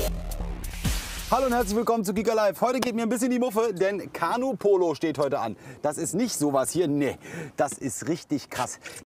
Hallo und herzlich willkommen zu Kika Live. Heute geht mir ein bisschen die Muffe, denn Kanu Polo steht heute an. Das ist nicht sowas hier, nee, das ist richtig krass.